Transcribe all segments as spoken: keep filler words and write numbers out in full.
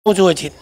副主委请。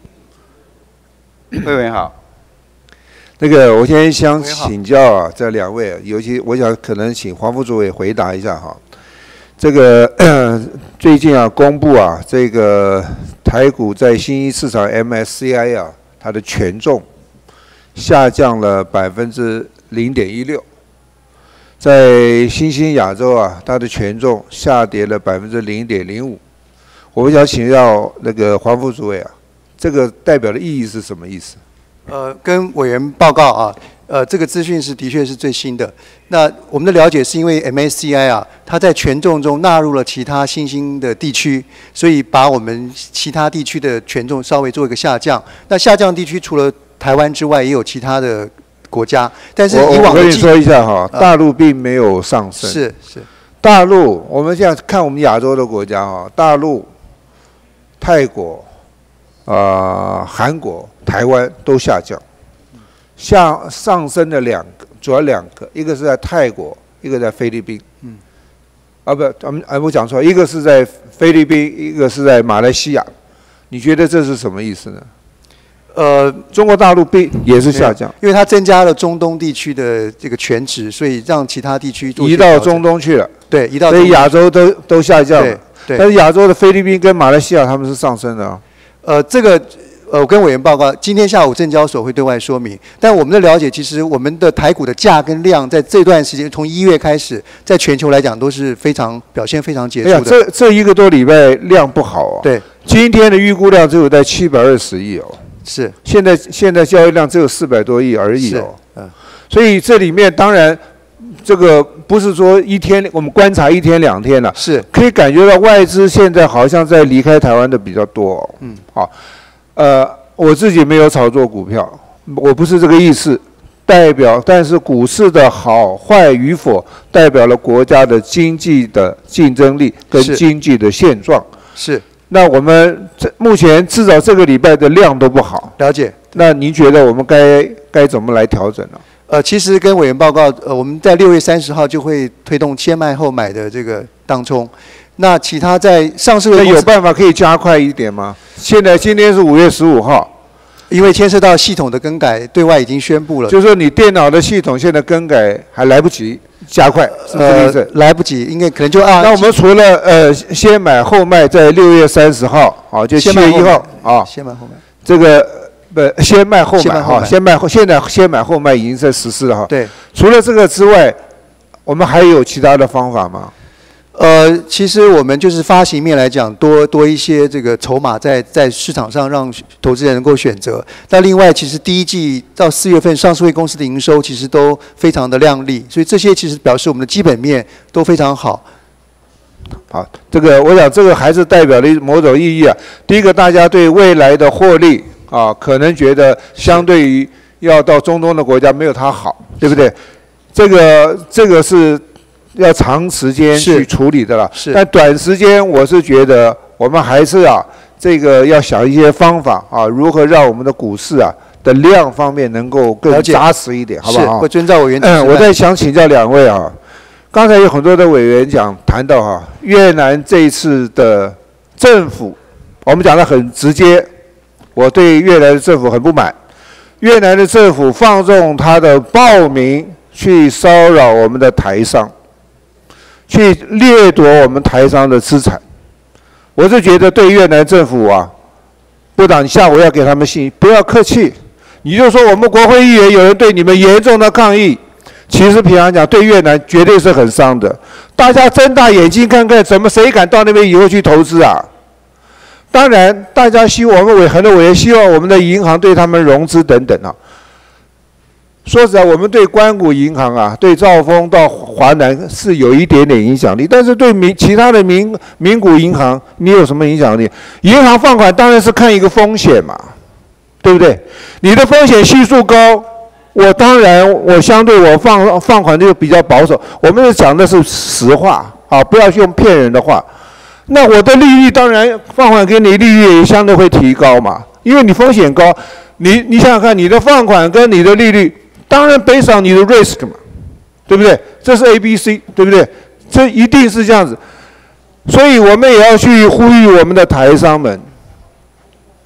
委员好，那个我先想请教啊，这两位，尤其我想可能请黄副主委回答一下哈。这个、呃、最近啊公布啊，这个台股在新兴市场 M S C I 啊，它的权重下降了百分之零点一六，在新兴亚洲啊，它的权重下跌了百分之零点零五。我想请教那个黄副主委啊，这个代表的意义是什么意思？ 呃，跟委员报告啊，呃，这个资讯是的确是最新的。那我们的了解是因为 M S C I 啊，它在权重中纳入了其他新兴的地区，所以把我们其他地区的权重稍微做一个下降。那下降地区除了台湾之外，也有其他的国家。但是以往的我跟你说一下哈，大陆并没有上升。 是是。 大陆，我们现在看我们亚洲的国家哈，大陆、泰国、啊、呃、韩国、台湾都下降，下上升了两个，主要两个，一个是在泰国，一个在菲律宾。嗯。啊不，咱们啊我讲错，一个是在菲律宾，一个是在马来西亚。你觉得这是什么意思呢？ 呃， 中国大陆并也是下降， 因为它增加了中东地区的这个权值，所以让其他地区移到中东去了。 对，移到所以亚洲都都下降了。 对。 但是亚洲的菲律宾跟马来西亚他们是上升的啊。 呃，这个呃，我跟委员报告，今天下午证交所会对外说明。但我们的了解，其实我们的台股的价跟量在这段时间，从一月开始，在全球来讲都是非常表现非常杰出的。 哎呀，这这一个多礼拜量不好啊。 对。 今天的预估量只有在七百二十亿哦。 是。 现在现在交易量只有四百多亿而已哦。 嗯。 所以这里面当然。这个不是说一天，我们观察一天两天了， 是可以感觉到外资现在好像在离开台湾的比较多、哦。嗯，好，呃，我自己没有炒作股票，我不是这个意思，代表，但是股市的好坏与否，代表了国家的经济的竞争力跟经济的现状。 是。 那我们这目前至少这个礼拜的量都不好。 了解。 那您觉得我们该该怎么来调整呢？ 呃，其实跟委员报告，呃，我们在六月三十号就会推动先卖后买的这个当冲。那其他在上市的有办法可以加快一点吗？现在今天是五月十五号， 因为牵涉到系统的更改，对外已经宣布了。 就是说你电脑的系统现在更改还来不及加快，是不是这个意思？ 呃，来不及，应该可能就按。 那我们除了呃先买后卖，在六月三十号，好，就七月一号啊， 先买后买。 这个。不，先卖后买哈，先卖后，现在先买后卖已经在实施了哈。 对。 除了这个之外，我们还有其他的方法吗？ 呃，其实我们就是发行面来讲，多多一些这个筹码在在市场上，让投资人能够选择。那另外，其实第一季到四月份，上市会公司的营收其实都非常的亮丽，所以这些其实表示我们的基本面都非常好。 好，这个我想这个还是代表了某种意义啊。第一个，大家对未来的获利。啊，可能觉得相对于要到中东的国家没有它好，对不对？这个这个是要长时间去处理的了。 是。 但短时间我是觉得我们还是啊，这个要想一些方法啊，如何让我们的股市啊的量方面能够更扎实一点，好不好？ 是，会遵照委员。 嗯，我再想请教两位啊，刚才有很多的委员讲谈到哈、啊，越南这一次的政府，我们讲的很直接。我对越南的政府很不满，越南的政府放纵他的暴民去骚扰我们的台商，去掠夺我们台商的资产。我是觉得对越南政府啊，部长，你下午要给他们信，不要客气，你就说我们国会议员有人对你们严重的抗议。其实平常讲，对越南绝对是很伤的。大家睁大眼睛看看，怎么谁敢到那边以后去投资啊？当然，大家希望我们委很多委员希望我们的银行对他们融资等等啊。说实在，我们对官股银行啊，对兆丰到华南是有一点点影响力，但是对民其他的民民股银行，你有什么影响力？银行放款当然是看一个风险嘛，对不对？你的风险系数高，我当然我相对我放放款就比较保守。我们讲的是实话啊，不要用骗人的话。那我的利率当然放款给你利率也相对会提高嘛，因为你风险高，你你想想看，你的放款跟你的利率，当然based on你的 risk 嘛，对不对？这是 A B C， 对不对？这一定是这样子，所以我们也要去呼吁我们的台商们，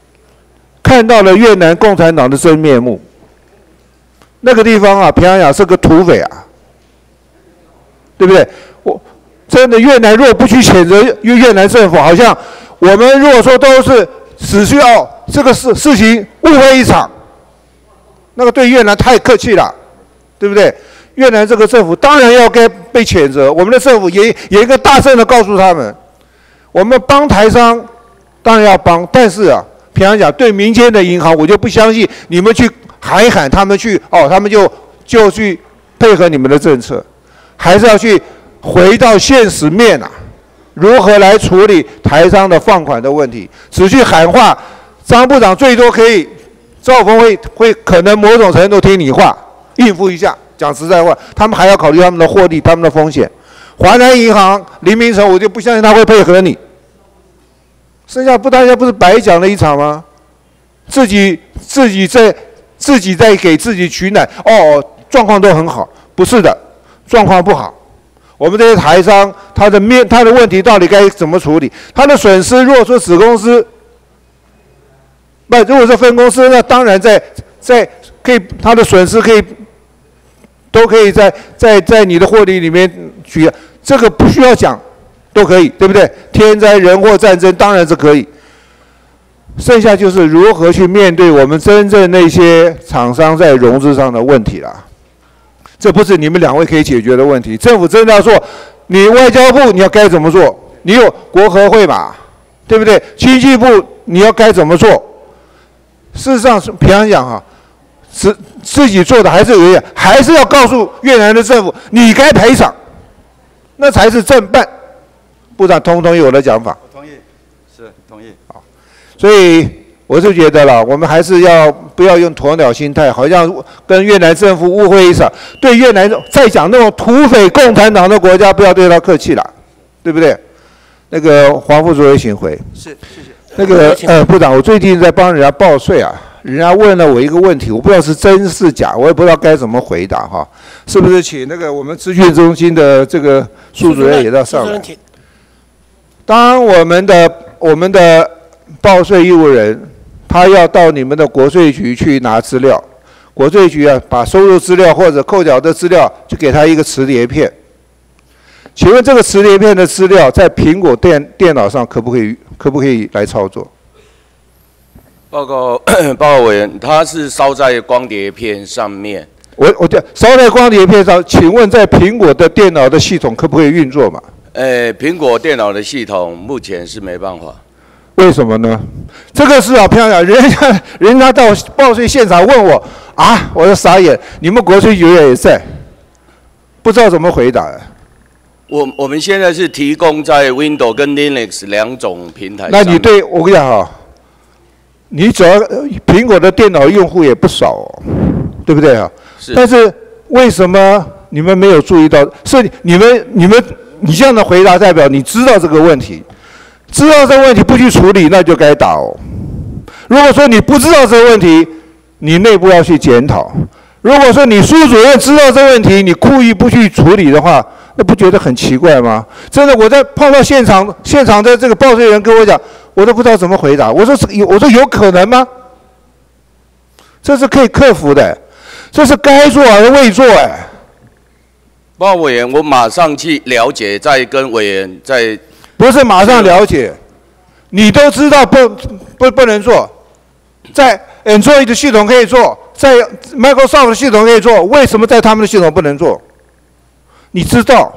看到了越南共产党的真面目。那个地方啊，平壤是个土匪啊，对不对？我真的越南若不去谴责越越南政府，好像我们如果说都是只需要这个事事情误会一场，那个对越南太客气了，对不对？越南这个政府当然要该被谴责，我们的政府也也应该大声的告诉他们，我们帮台商当然要帮，但是啊，平常讲对民间的银行，我就不相信你们去喊一喊，他们去哦，他们就就去配合你们的政策，还是要去回到现实面啊，如何来处理台商的放款的问题？只去喊话，张部长最多可以，赵峰会会可能某种程度听你话，应付一下。讲实在话，他们还要考虑他们的获利、他们的风险。华南银行林明成，我就不相信他会配合你。剩下不大家不是白讲了一场吗？自己自己在自己在给自己取暖，哦，状况都很好，不是的，状况不好。我们这些台商，他的面他的问题到底该怎么处理？他的损失，如果说子公司，不，如果是分公司，那当然在在可以他的损失可以。都可以在在在你的获利里面取，这个不需要讲，都可以，对不对？天灾人祸战争当然是可以。剩下就是如何去面对我们真正那些厂商在融资上的问题了。这不是你们两位可以解决的问题。政府真的要做，你外交部你要该怎么做？你有国合会嘛，对不对？经济部你要该怎么做？事实上，平常讲哈。自自己做的还是有点，还是要告诉越南的政府，你该赔偿，那才是正办。部长同不同意我的讲法？ 我同意，是同意。 好，所以我就觉得了，我们还是要不要用鸵鸟心态，好像跟越南政府误会一场。对越南再讲那种土匪共产党的国家，不要对他客气了，对不对？那个黄副主委请回。 是，谢谢。 那个呃，部长，我最近在帮人家报税啊。人家问了我一个问题，我不知道是真是假，我也不知道该怎么回答哈。是不是请那个我们资讯中心的这个苏主任也到上来？当我们的我们的报税义务人，他要到你们的国税局去拿资料，国税局啊把收入资料或者扣缴的资料就给他一个磁碟片。请问这个磁碟片的资料在苹果电电脑上可不可以可不可以来操作？ 报告报告委员，它是烧在光碟片上面。 我我讲烧在光碟片上，请问在苹果的电脑的系统可不可以运作嘛？ 呃，苹果电脑的系统目前是没办法。 为什么呢？这个是啊，漂亮，人家人家到报税现场问我啊，我就傻眼，你们国税局也在，不知道怎么回答。 我我们现在是提供在 Windows 跟 Linux 两种平台上。 那你对我跟你讲哈。你只要苹果的电脑用户也不少哦，对不对啊？是。但是为什么你们没有注意到？是你们你们你这样的回答代表你知道这个问题，知道这个问题不去处理，那就该打哦。如果说你不知道这个问题，你内部要去检讨。如果说你苏主任知道这个问题，你故意不去处理的话，那不觉得很奇怪吗？真的，我在碰到现场现场的这个报税人跟我讲。我都不知道怎么回答。我说有，我说有可能吗？这是可以克服的，这是该做而未做哎。 报告委员，我马上去了解，再跟委员再。 不是马上了解，你都知道不不不能做，在 Android 的系统可以做，在 Microsoft 的系统可以做，为什么在他们的系统不能做？你知道？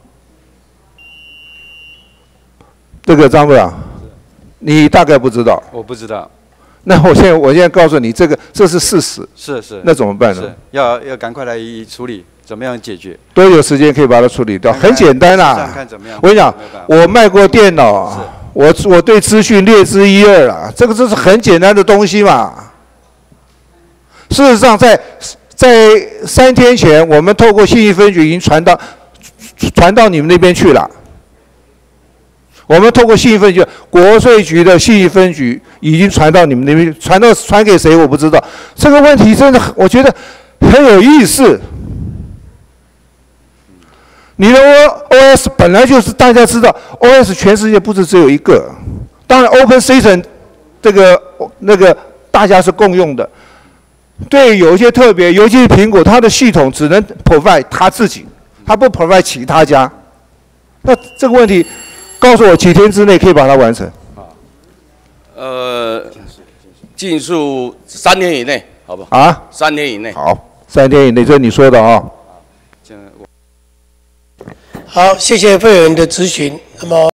这个张部长。你大概不知道， 我不知道。 那我现在我现在告诉你，这个这是事实。 是是。那怎么办呢？ 是要要赶快来处理，怎么样解决？ 多久时间可以把它处理掉？很简单啦。 看怎么样。 我跟你讲，我卖过电脑，我我对资讯略知一二啦。这个这是很简单的东西嘛。事实上，在在三天前，我们透过信息分局已经传到传到你们那边去了。我们透过信息分局，国税局的信息分局已经传到你们那边，传到传给谁我不知道。这个问题真的，我觉得很有意思。你的 O S 本来就是大家知道 ，O S 全世界不是只有一个。当然 ，Open System 这个那个大家是共用的。对，有一些特别，尤其是苹果，它的系统只能 provide 它自己，它不 provide 其他家。那这个问题，告诉我几天之内可以把它完成？ 呃，竞速三天以内，好不好？ 啊？ 三天以内。 好，三天以内，这是你说的啊。 好，谢谢会员的咨询。那么。